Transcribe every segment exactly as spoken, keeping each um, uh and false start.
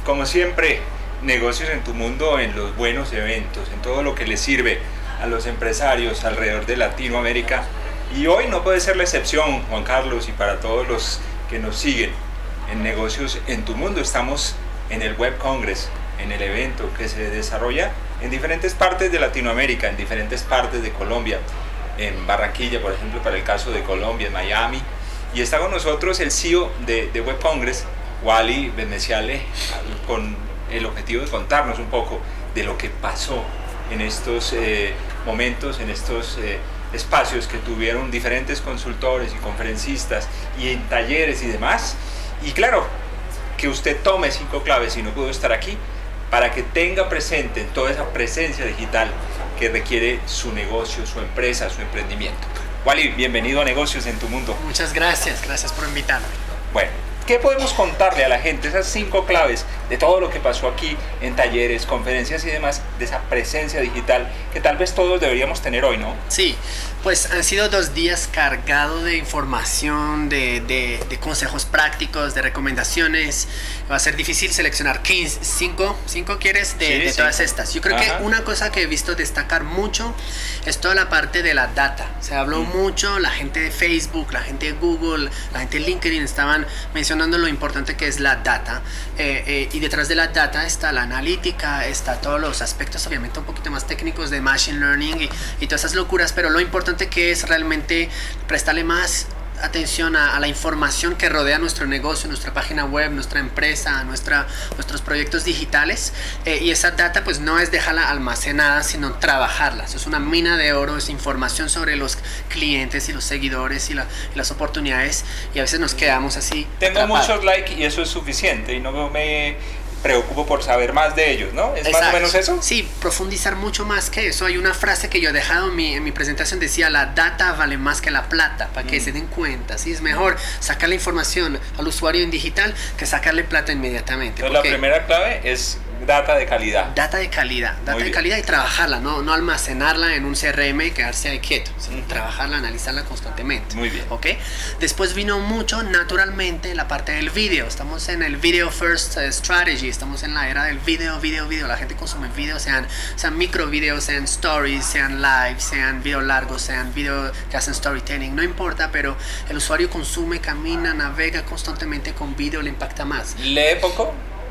como siempre, negocios en tu mundo, en los buenos eventos, en todo lo que le sirve a los empresarios alrededor de Latinoamérica. Y hoy no puede ser la excepción, Juan Carlos, y para todos los que nos siguen en Negocios en tu Mundo, estamos en el Web Congress, en el evento que se desarrolla en diferentes partes de Latinoamérica, en diferentes partes de Colombia, en Barranquilla, por ejemplo, para el caso de Colombia, en Miami. Y está con nosotros el C E O de, de Web Congress, Wally Veneciale, con el objetivo de contarnos un poco de lo que pasó en estos eh, momentos, en estos eh, espacios que tuvieron diferentes consultores y conferencistas y en talleres y demás. Y claro, que usted tome cinco claves si no pudo estar aquí, para que tenga presente toda esa presencia digital que requiere su negocio, su empresa, su emprendimiento. Wally, bienvenido a Negocios en tu Mundo. Muchas gracias, gracias por invitarme. Bueno, ¿qué podemos contarle a la gente? Esas cinco claves de todo lo que pasó aquí en talleres, conferencias y demás, de esa presencia digital que tal vez todos deberíamos tener hoy, ¿no? Sí, pues han sido dos días cargados de información, de, de, de consejos prácticos, de recomendaciones. Va a ser difícil seleccionar quince, cinco, cinco quieres de, Sí, de sí. todas estas. Yo creo Ajá. que una cosa que he visto destacar mucho es toda la parte de la data. Se habló Mm. mucho, la gente de Facebook, la gente de Google, la gente de LinkedIn estaban mencionando lo importante que es la data. Eh, eh, y detrás de la data está la analítica, está todos los aspectos obviamente un poquito más técnicos de machine learning y, y todas esas locuras, pero lo importante que es realmente prestarle más atención a, a la información que rodea nuestro negocio, nuestra página web, nuestra empresa, nuestra, nuestros proyectos digitales, eh, y esa data pues no es dejarla almacenada, sino trabajarla. Eso es una mina de oro, es información sobre los clientes y los seguidores y, la, y las oportunidades, y a veces nos quedamos así Tengo atrapados. muchos likes y eso es suficiente y no me preocupo por saber más de ellos, ¿no? ¿Es más o Exacto. menos eso? Sí, profundizar mucho más que eso. Hay una frase que yo he dejado en mi, en mi presentación, decía: la data vale más que la plata, para que Mm. se den cuenta. ¿Sí? Es mejor sacar la información al usuario en digital que sacarle plata inmediatamente. Entonces la porque primera clave es data de calidad. data de calidad, data Muy de bien. calidad y trabajarla, no, no almacenarla en un C R M y quedarse ahí quieto, sino Ujú. trabajarla, analizarla constantemente. Muy bien. ¿Ok? Después vino mucho naturalmente la parte del video. Estamos en el Video First eh, Strategy, estamos en la era del video, video, video. La gente consume video, sean, sean micro videos, sean stories, sean live, sean video largos, sean video que hacen storytelling, no importa, pero el usuario consume, camina, navega constantemente con video, le impacta más. Lee poco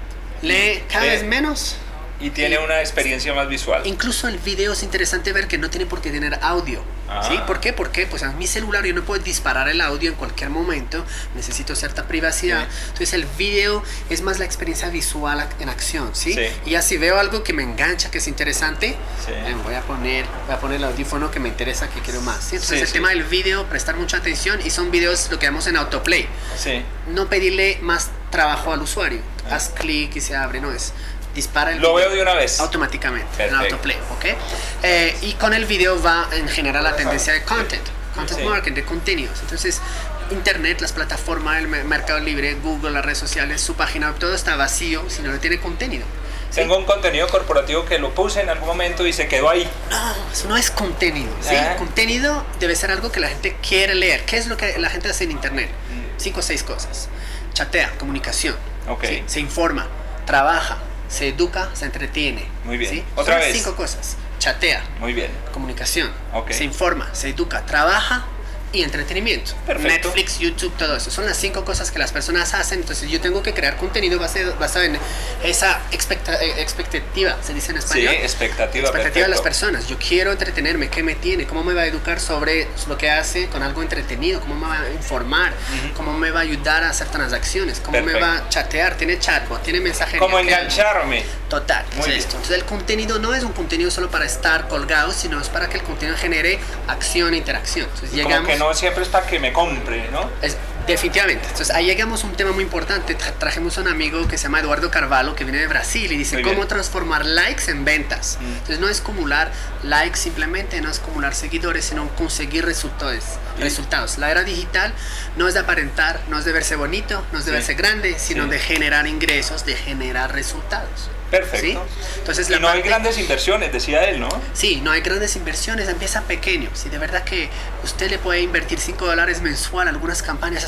Lee cada Lee. vez menos. y tiene una experiencia más visual. Incluso el video es interesante ver que no tiene por qué tener audio. Ah. ¿Sí? ¿Por qué? Porque pues a mi celular yo no puedo disparar el audio en cualquier momento, necesito cierta privacidad. Sí. Entonces el video es más la experiencia visual ac- en acción, ¿sí? Sí. Y ya si veo algo que me engancha, que es interesante, Sí. eh, voy a poner voy a poner el audífono que me interesa, que quiero más. ¿sí? Entonces Sí, el sí. tema del video, prestar mucha atención, y son videos lo que damos en autoplay. Sí. No pedirle más trabajo al usuario. Ah. Haz clic y se abre, no es. Dispara el Lo video veo de una vez. automáticamente en Perfecto. autoplay, ¿ok? Eh, y con el video va en general la tendencia de content, content Sí. marketing, de contenidos. Entonces, internet, las plataformas, el me- mercado libre, Google, las redes sociales, su página web, todo está vacío si no le tiene contenido. ¿sí? Tengo un contenido corporativo que lo puse en algún momento y se quedó ahí. No, eso no es contenido, ¿sí? Ah. Contenido debe ser algo que la gente quiere leer. ¿Qué es lo que la gente hace en internet? Mm. Cinco o seis cosas. Chatea, comunicación, Ok. ¿sí? Se informa, trabaja, se educa, se entretiene. Muy bien. ¿sí? Otra Son las vez. cinco cosas. Chatea, Muy bien. comunicación, Ok. se informa, se educa, trabaja y entretenimiento. Perfecto. Netflix, YouTube, todo eso. Son las cinco cosas que las personas hacen. Entonces yo tengo que crear contenido basado, basado en esa expecta- eh, expectativa, se dice en Sí, español. expectativa. Expectativa de las perfecto. personas. Yo quiero entretenerme. ¿Qué me tiene? ¿Cómo me va a educar sobre lo que hace con algo entretenido? ¿Cómo me va a informar? Ujú. ¿Cómo me va a ayudar a hacer transacciones? ¿Cómo me Perfecto. va a chatear? ¿Tiene chatbot? ¿Tiene mensajería? Como ¿Qué? engancharme. Total, Muy es bien. esto. Entonces el contenido no es un contenido solo para estar colgado, sino es para que el contenido genere acción e interacción. Entonces Como llegamos... que no siempre es para que me compre, ¿no? Es- definitivamente. Entonces ahí llegamos a un tema muy importante. Tra- trajimos a un amigo que se llama Eduardo Carvalho, que viene de Brasil, y dice Muy bien. cómo transformar likes en ventas. Mm. Entonces no es acumular likes simplemente, no es acumular seguidores, sino conseguir resultados. Sí. resultados. La era digital no es de aparentar, no es de verse bonito, no es de Sí. verse grande, sino Sí. de generar ingresos, de generar resultados. Perfecto. ¿Sí? Entonces, Y la no hay parte- grandes inversiones, decía él, ¿no? Sí, no hay grandes inversiones, empieza pequeño. Si de verdad que usted le puede invertir cinco dólares mensual a algunas campañas, esas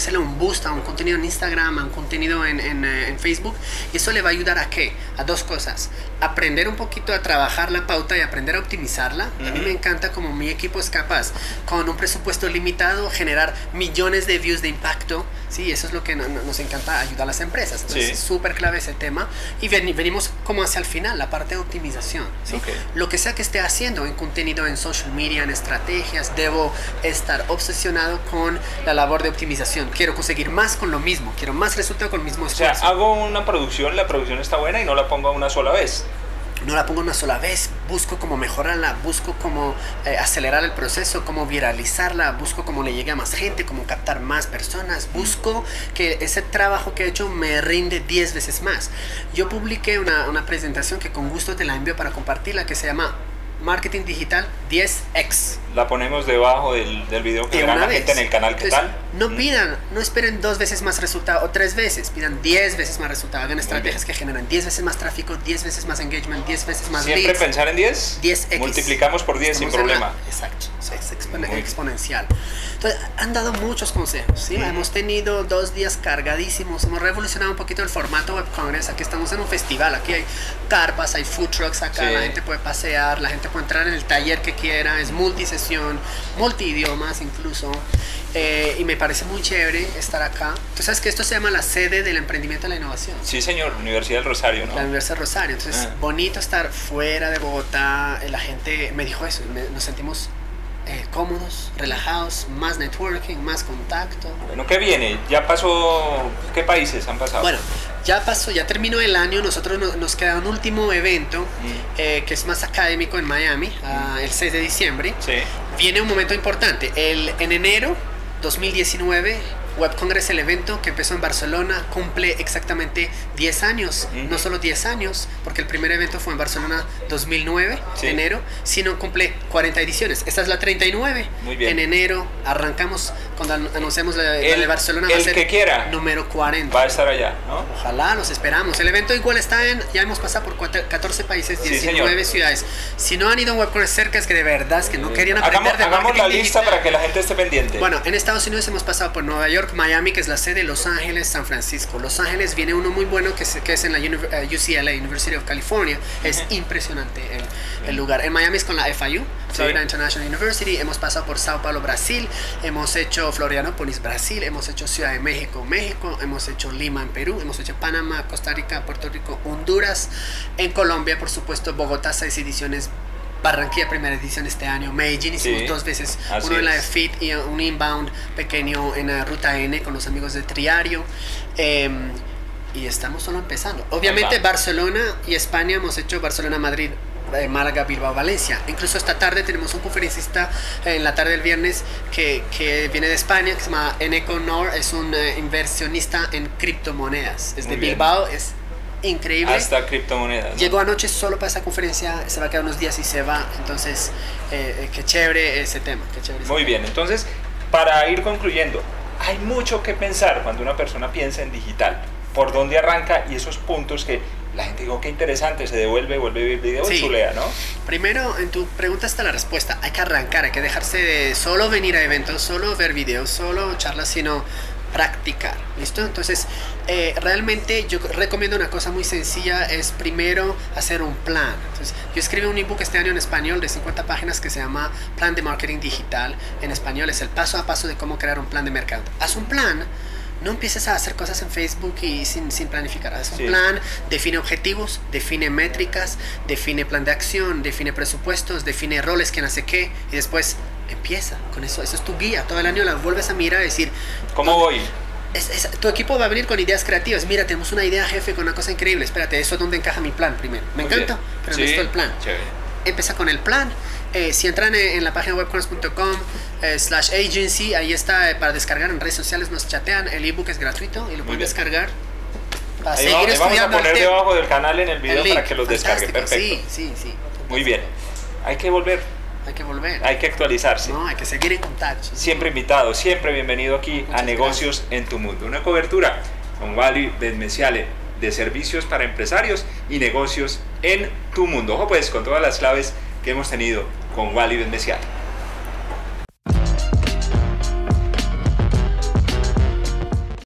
hacerle un boost a un contenido en Instagram, a un contenido en, en, en Facebook, y eso le va a ayudar a qué? A dos cosas: aprender un poquito a trabajar la pauta y aprender a optimizarla. Uh-huh. A mí me encanta como mi equipo es capaz, con un presupuesto limitado, generar millones de views de impacto. Sí, eso es lo que no, no, nos encanta ayudar a las empresas. Entonces, es súper clave ese tema. Y ven, venimos como hacia el final, la parte de optimización. ¿Sí? Okay. Lo que sea que esté haciendo en contenido, en social media, en estrategias, debo estar obsesionado con la labor de optimización. Quiero conseguir más con lo mismo, quiero más resultado con el mismo esfuerzo. O sea, hago una producción, la producción está buena y no la pongo una sola vez. No la pongo una sola vez, busco cómo mejorarla, busco cómo eh, acelerar el proceso, cómo viralizarla, busco cómo le llegue a más gente, cómo captar más personas, busco que ese trabajo que he hecho me rinde diez veces más. Yo publiqué una, una presentación que con gusto te la envío para compartirla, que se llama Marketing Digital diez equis. La ponemos debajo del, del video que verá la gente en el canal. ¿Qué Entonces, tal? No pidan, no esperen dos veces más resultado o tres veces, pidan diez veces más resultado. Hagan estrategias que generan diez veces más tráfico, diez veces más engagement, diez veces más Siempre leads. pensar en diez, diez equis. Multiplicamos por diez sin problema. La, exacto, es expon exponencial. Entonces, han dado muchos consejos, ¿sí? Mm. Hemos tenido dos días cargadísimos, hemos revolucionado un poquito el formato Web Congress. Aquí estamos en un festival, aquí hay carpas, hay food trucks acá, sí. La gente puede pasear, la gente puede entrar en el taller que quiera, es multisesión, multidiomas incluso. Eh, y me parece muy chévere estar acá. Tú sabes que esto se llama la sede del emprendimiento y la innovación. Sí, señor, Universidad del Rosario, ¿no? La Universidad del Rosario. Entonces, ah. bonito estar fuera de Bogotá. La gente me dijo eso, me, nos sentimos eh, cómodos, relajados, más networking, más contacto. Bueno, ¿qué viene? ¿Ya pasó? ¿Qué países han pasado? Bueno, ya pasó, ya terminó el año. Nosotros nos, nos queda un último evento mm. eh, que es más académico en Miami, mm. uh, el seis de diciembre. Sí. Viene un momento importante. El, en enero dos mil diecinueve, Web Congress, el evento que empezó en Barcelona, cumple exactamente diez años. Uh-huh. No solo diez años, porque el primer evento fue en Barcelona dos mil nueve, sí. enero, sino cumple cuarenta ediciones. Esta es la treinta y nueve. Muy bien. En enero arrancamos, cuando anunciamos la, el, la de Barcelona, el va a ser que quiera número cuarenta. Va a estar allá, ¿no? Ojalá, los esperamos. El evento igual está en, ya hemos pasado por catorce países, diecinueve sí, ciudades. Si no han ido a Web Congress cerca, es que de verdad es que no querían aprender hagamos, de hagamos la lista digital. Para que la gente esté pendiente. Bueno, en Estados Unidos hemos pasado por Nueva York, Miami, que es la sede, Los Ángeles, San Francisco. Los Ángeles viene uno muy bueno que es, que es en la U C L A, University of California. Es uh-huh. impresionante el, el lugar. En Miami es con la F I U, Florida sí. International University. Hemos pasado por Sao Paulo, Brasil. Hemos hecho Florianópolis, Brasil. Hemos hecho Ciudad de México, México. Hemos hecho Lima, en Perú. Hemos hecho Panamá, Costa Rica, Puerto Rico, Honduras. En Colombia, por supuesto, Bogotá, seis ediciones. Barranquilla, primera edición este año. Medellín hicimos sí, dos veces, uno en la de F I T y un inbound pequeño en la Ruta N con los amigos de Triario. Eh, y estamos solo empezando. Obviamente Barcelona y España hemos hecho Barcelona, Madrid, eh, Málaga, Bilbao, Valencia. Incluso esta tarde tenemos un conferencista en la tarde del viernes que, que viene de España, que se llama Eneco Nor, es un eh, inversionista en criptomonedas. Es de Bilbao, es increíble. Hasta criptomonedas, ¿no? Llegó anoche solo para esa conferencia, se va a quedar unos días y se va. Entonces, eh, qué chévere ese tema. Qué chévere ese Muy tema. bien, entonces, para ir concluyendo, hay mucho que pensar cuando una persona piensa en digital. ¿Por dónde arranca? Y esos puntos que la gente digo, qué interesante, se devuelve, vuelve a ver el video sí. y chulea, ¿no? Primero, en tu pregunta está la respuesta. Hay que arrancar, hay que dejarse de solo venir a eventos, solo ver videos, solo charlas, sino practicar, ¿listo? Entonces, eh, realmente yo recomiendo una cosa muy sencilla, es primero hacer un plan. Entonces, yo escribí un ebook este año en español de cincuenta páginas que se llama Plan de Marketing Digital. En español es el paso a paso de cómo crear un plan de mercado. Haz un plan. No empieces a hacer cosas en Facebook y sin, sin planificar. Haz un sí. plan, define objetivos, define métricas, define plan de acción, define presupuestos, define roles, quién hace qué, y después empieza con eso. Eso es tu guía. Todo el año la vuelves a mirar y decir, ¿cómo no, voy? Es, es, tu equipo va a venir con ideas creativas. Mira, tenemos una idea, jefe, con una cosa increíble. Espérate, ¿eso es donde encaja mi plan primero? Me Muy encanta, bien. pero sí. necesito el plan. Chévere. Empieza con el plan. Eh, si entran en, en la página webcongress punto com eh, slash agency, ahí está eh, para descargar en redes sociales, nos chatean, el ebook es gratuito y lo pueden descargar para ahí seguir vamos, vamos a poner debajo del canal en el video el para que los descarguen. Perfecto. Sí, sí, sí. Muy bien. Hay que volver. Hay que volver. Hay que actualizarse. No, hay que seguir en contacto. Siempre invitado, siempre bienvenido aquí Muchas a Negocios gracias. en tu Mundo. Una cobertura con Wally Benmessiale de servicios para empresarios y negocios en tu mundo. Ojo pues con todas las claves que hemos tenido con Wally Benmessiale.